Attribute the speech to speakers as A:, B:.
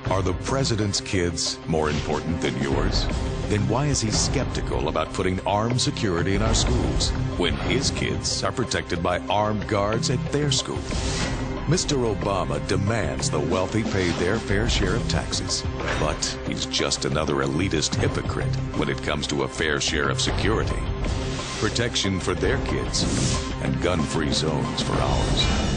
A: Are the president's kids more important than yours? Then why is he skeptical about putting armed security in our schools when his kids are protected by armed guards at their school? Mr. Obama demands the wealthy pay their fair share of taxes, but he's just another elitist hypocrite when it comes to a fair share of security. Protection for their kids and gun-free zones for ours.